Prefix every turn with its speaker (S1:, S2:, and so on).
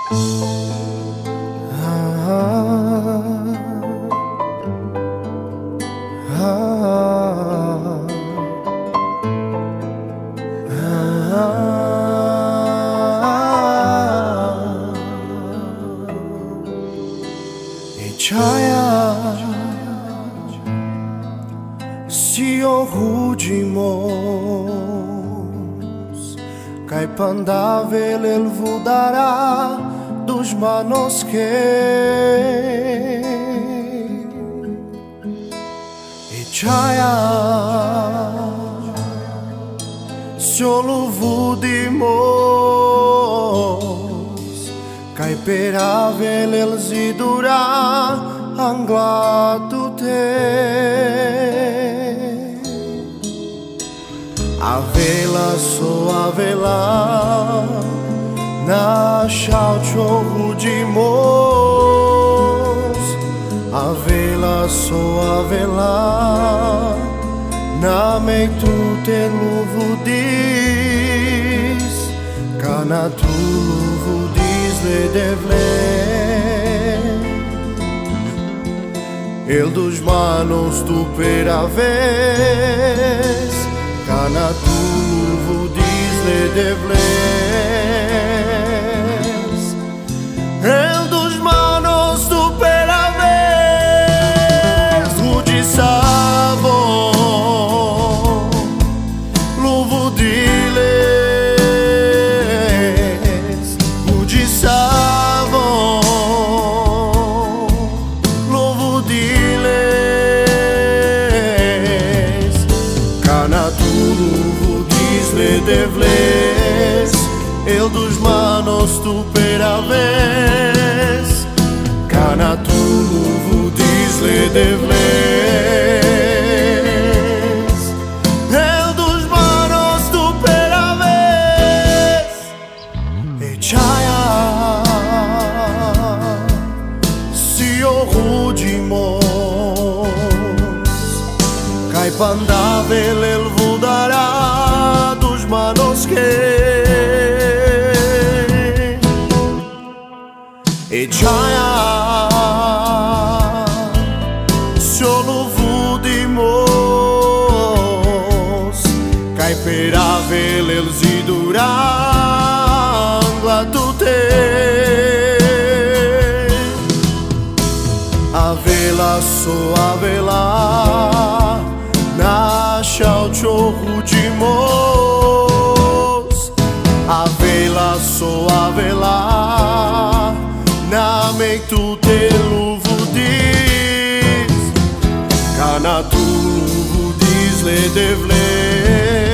S1: Si orgulhimos Cai pandavel el vudará dos manos que E chaya Solo vudimos Cai peravel el zidura Angla Avela so avela Na šalčo hudimos Avela so avela Na meitu te luvudis Kana tu luvudis le devle El dos manos tu peraves Kana tu vudis-le devles El dos manos tu peraves Vudisavo Lu vudiles Vudisavo Lu vudiles Kana tu le devles El dos manos tu peraves Kana tu vudis le devles El dos manos tu peraves E chaya Si orgulhimos Cai pandavel el vudará manos que E chaya Solo vudimos Cai peravel el zidura Angla tute Avela so avela Na šalčo hudimos Avela so avela Na meitu te luvudis Kana tu luvudis le devles